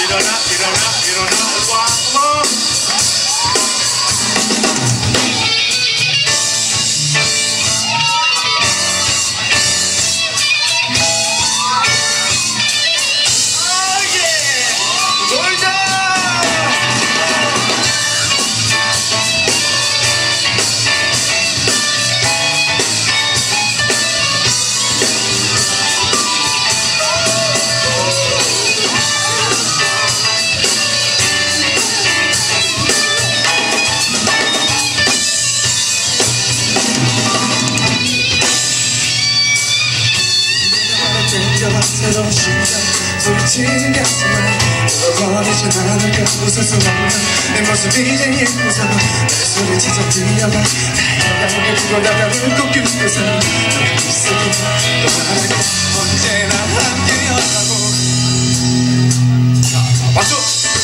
새로운 시간 소리치는 가슴에 걸어버리지 않을 그곳에 숨어있는 내 모습이 이제 예뻐서 내 소리치자 들려봐 나의 영혼에 불어나가는 꽃길에서 너의 미소도 또 다르게 언제나 함께였다고. 자, 박수!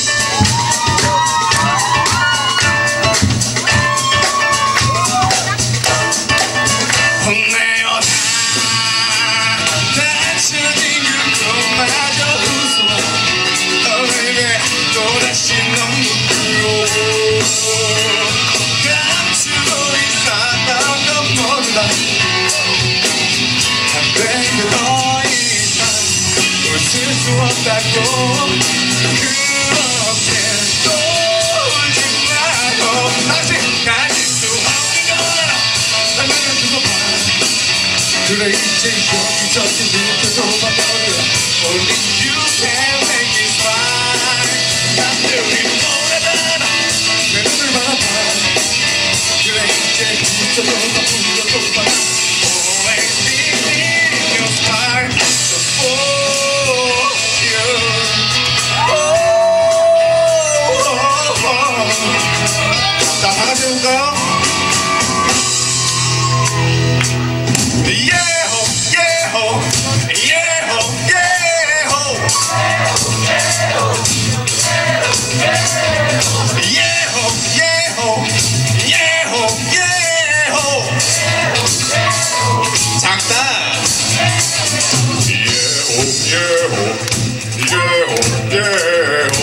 수 없다고 그렇게 또 울지 말고 다시 가질 수 없는 건 알아. 난 그냥 두고 봐. 그래 이제 여기저기 느껴도 봐버려. Only you can make it fine. 남들이 뭐라잖아 내 눈을 바라봐. 그래 이제 붙여도 봐 불러도 봐. Always be in your smile. 자, 다 같이 해볼까요? 예호, 예호, 예호, 예호. 예호, 예호, 예호, 예호. 장단. 예호, 예호, 예호, 예호.